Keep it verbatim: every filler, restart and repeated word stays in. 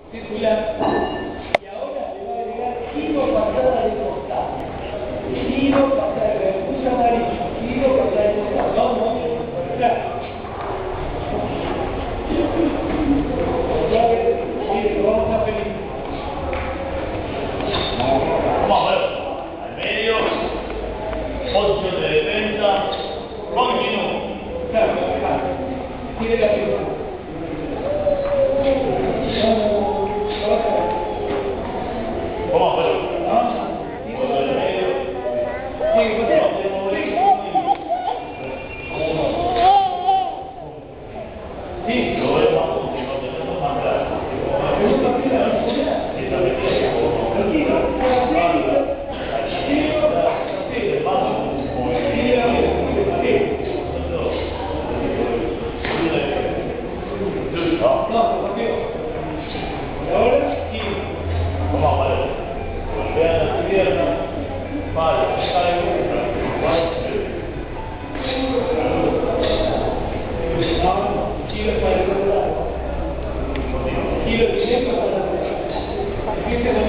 circular. Y ahora le va a agregar giro pasada de costado. Giro pasada de puse amarillo. Giro pasada de costado. Vamos, claro. Otra vez, mire, vamos a pedir. Vamos a ver. Al medio. ocho de defensa. Continúo. Claro, claro. Tire la figura. Vamos a ver. ocho del medio. Sí, pues sí. Lo veo más último, tenemos más claro. Esta metida Ahora sí. vamos a ver. Vean la pierna. Vale, sale una. Giro para el otro lado. Giro directo para el otro lado.